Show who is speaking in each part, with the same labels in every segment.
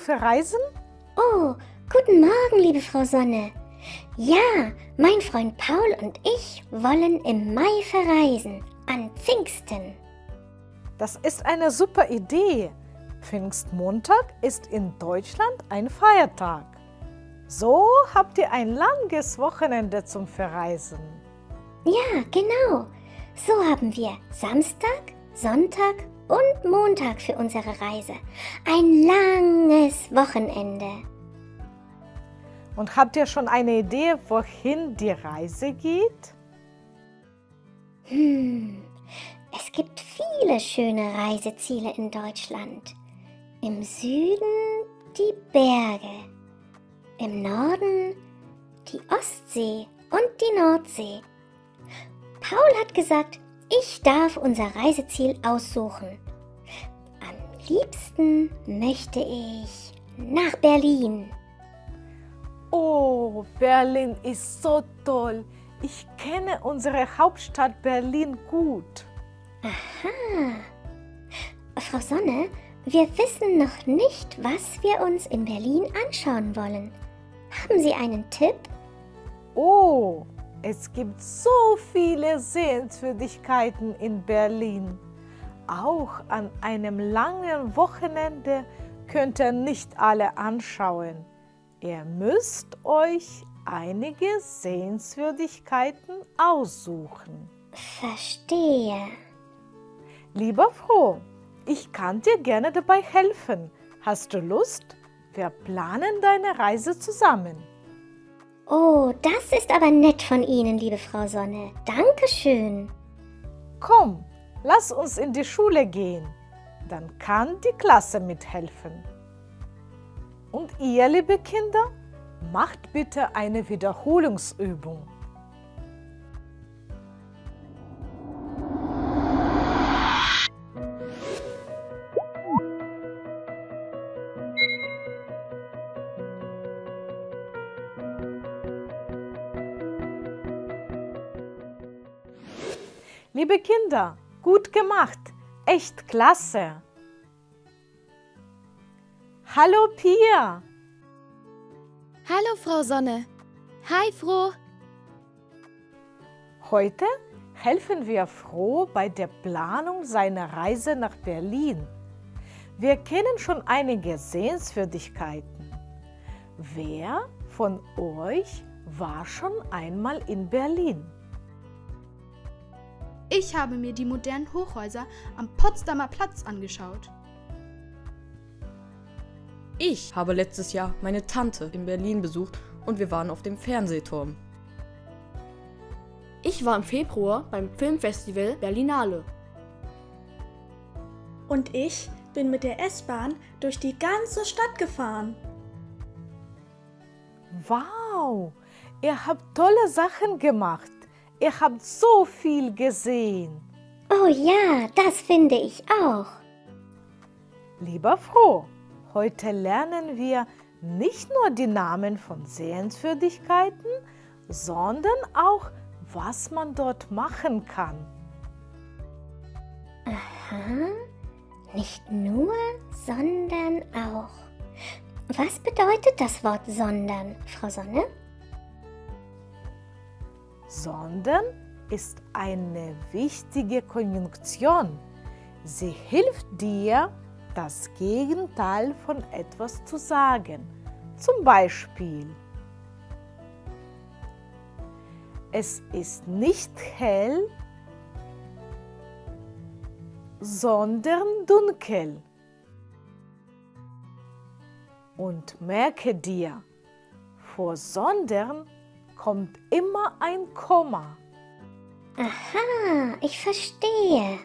Speaker 1: verreisen?
Speaker 2: Oh, guten Morgen, liebe Frau Sonne. Ja, mein Freund Paul und ich wollen im Mai verreisen, an Pfingsten.
Speaker 1: Das ist eine super Idee. Pfingstmontag ist in Deutschland ein Feiertag. So habt ihr ein langes Wochenende zum Verreisen.
Speaker 2: Ja, genau. So haben wir Samstag, Sonntag und Montag für unsere Reise. Ein langes Wochenende.
Speaker 1: Und habt ihr schon eine Idee, wohin die Reise geht?
Speaker 2: Es gibt viele schöne Reiseziele in Deutschland. Im Süden die Berge, im Norden die Ostsee und die Nordsee. Paul hat gesagt, ich darf unser Reiseziel aussuchen. Am liebsten möchte ich nach Berlin.
Speaker 1: Oh, Berlin ist so toll. Ich kenne unsere Hauptstadt Berlin gut.
Speaker 2: Aha. Frau Sonne, wir wissen noch nicht, was wir uns in Berlin anschauen wollen. Haben Sie einen Tipp?
Speaker 1: Oh, es gibt so viele Sehenswürdigkeiten in Berlin. Auch an einem langen Wochenende könnt ihr nicht alle anschauen. Ihr müsst euch einige Sehenswürdigkeiten aussuchen.
Speaker 2: Verstehe.
Speaker 1: Lieber Froh, ich kann dir gerne dabei helfen. Hast du Lust? Wir planen deine Reise zusammen.
Speaker 2: Oh, das ist aber nett von Ihnen, liebe Frau Sonne. Dankeschön.
Speaker 1: Komm, lass uns in die Schule gehen. Dann kann die Klasse mithelfen. Und ihr, liebe Kinder, macht bitte eine Wiederholungsübung. Liebe Kinder, gut gemacht, echt klasse. Hallo Pia.
Speaker 3: Hallo Frau Sonne. Hi Froh.
Speaker 1: Heute helfen wir Froh bei der Planung seiner Reise nach Berlin. Wir kennen schon einige Sehenswürdigkeiten. Wer von euch war schon einmal in Berlin?
Speaker 4: Ich habe mir die modernen Hochhäuser am Potsdamer Platz angeschaut.
Speaker 5: Ich habe letztes Jahr meine Tante in Berlin besucht und wir waren auf dem Fernsehturm.
Speaker 6: Ich war im Februar beim Filmfestival Berlinale.
Speaker 7: Und ich bin mit der S-Bahn durch die ganze Stadt gefahren.
Speaker 1: Wow, ihr habt tolle Sachen gemacht. Ihr habt so viel gesehen.
Speaker 2: Oh ja, das finde ich auch.
Speaker 1: Lieber Froh, heute lernen wir nicht nur die Namen von Sehenswürdigkeiten, sondern auch, was man dort machen kann.
Speaker 2: Aha, nicht nur, sondern auch. Was bedeutet das Wort sondern, Frau Sonne?
Speaker 1: Sondern ist eine wichtige Konjunktion. Sie hilft dir, das Gegenteil von etwas zu sagen. Zum Beispiel: Es ist nicht hell, sondern dunkel. Und merke dir, vor sondern kommt immer ein Komma.
Speaker 2: Aha, ich verstehe.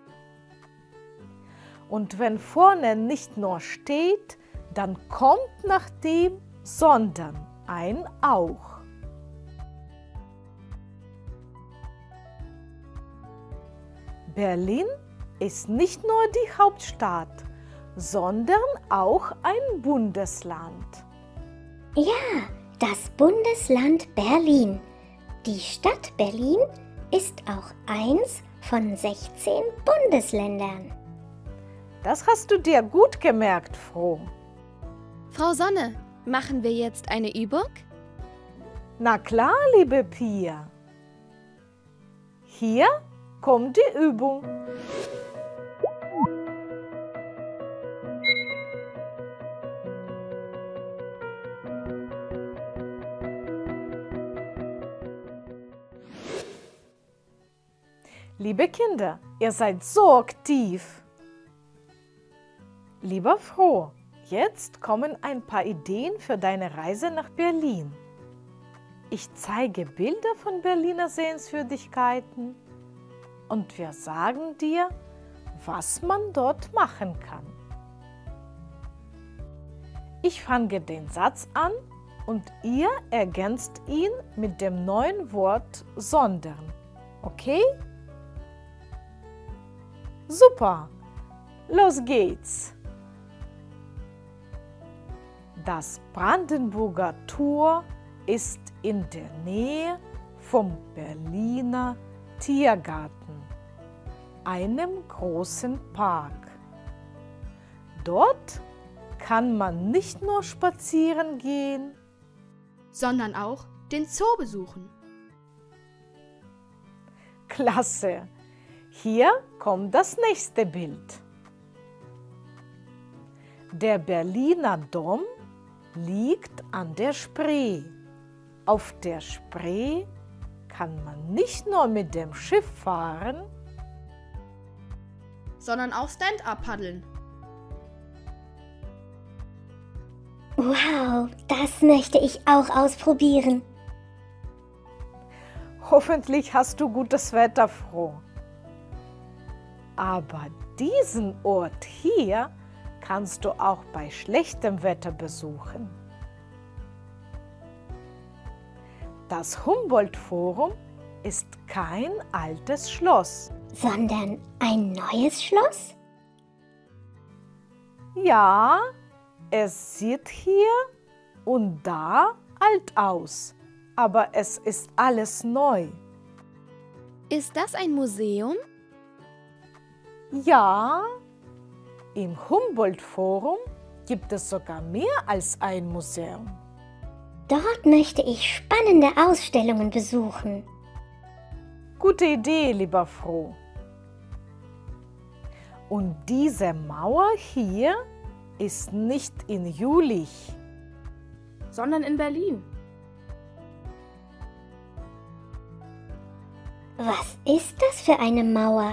Speaker 1: Und wenn vorne nicht nur steht, dann kommt nach dem sondern ein auch. Berlin ist nicht nur die Hauptstadt, sondern auch ein Bundesland.
Speaker 2: Ja, das Bundesland Berlin. Die Stadt Berlin ist auch eins von 16 Bundesländern.
Speaker 1: Das hast du dir gut gemerkt, Froh.
Speaker 3: Frau Sonne, machen wir jetzt eine Übung?
Speaker 1: Na klar, liebe Pia. Hier kommt die Übung. Liebe Kinder, ihr seid so aktiv. Lieber Froh, jetzt kommen ein paar Ideen für deine Reise nach Berlin. Ich zeige Bilder von Berliner Sehenswürdigkeiten und wir sagen dir, was man dort machen kann. Ich fange den Satz an und ihr ergänzt ihn mit dem neuen Wort sondern. Okay? Super! Los geht's! Das Brandenburger Tor ist in der Nähe vom Berliner Tiergarten, einem großen Park. Dort kann man nicht nur spazieren gehen,
Speaker 4: sondern auch den Zoo besuchen.
Speaker 1: Klasse! Hier kommt das nächste Bild. Der Berliner Dom liegt an der Spree. Auf der Spree kann man nicht nur mit dem Schiff fahren,
Speaker 4: Sondern auch Stand-up paddeln.
Speaker 2: Wow, das möchte ich auch ausprobieren.
Speaker 1: hoffentlich hast du gutes Wetter, Froh. Aber diesen Ort hier kannst du auch bei schlechtem Wetter besuchen. Das Humboldt-Forum ist kein altes Schloss.
Speaker 2: Sondern ein neues Schloss?
Speaker 1: Ja, es sieht hier und da alt aus, aber es ist alles neu.
Speaker 3: Ist das ein Museum?
Speaker 1: Ja, im Humboldt-Forum gibt es sogar mehr als ein Museum.
Speaker 2: Dort möchte ich spannende Ausstellungen besuchen.
Speaker 1: Gute Idee, lieber Froh. Und diese Mauer hier ist nicht in Jülich,
Speaker 6: Sondern in Berlin.
Speaker 2: Was ist das für eine Mauer?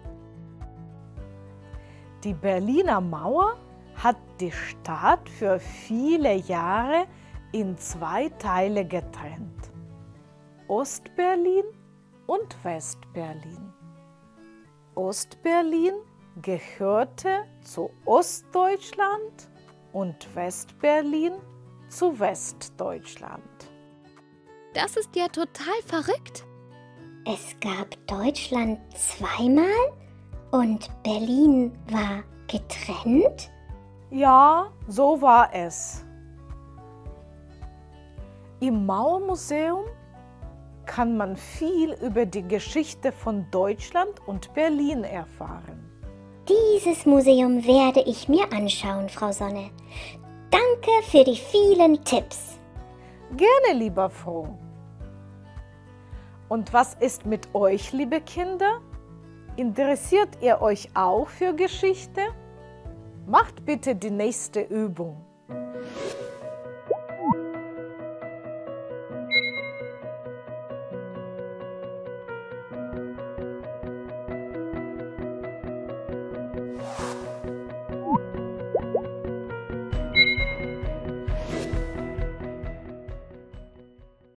Speaker 1: Die Berliner Mauer hat die Stadt für viele Jahre in zwei Teile getrennt: Ostberlin und Westberlin. Ostberlin gehörte zu Ostdeutschland und Westberlin zu Westdeutschland.
Speaker 3: Das ist ja total verrückt.
Speaker 2: Es gab Deutschland zweimal und Berlin war getrennt?
Speaker 1: Ja, so war es. Im Mauermuseum kann man viel über die Geschichte von Deutschland und Berlin erfahren.
Speaker 2: Dieses Museum werde ich mir anschauen, Frau Sonne. Danke für die vielen Tipps.
Speaker 1: Gerne, lieber Froh. Und was ist mit euch, liebe Kinder? Interessiert ihr euch auch für Geschichte? Macht bitte die nächste Übung.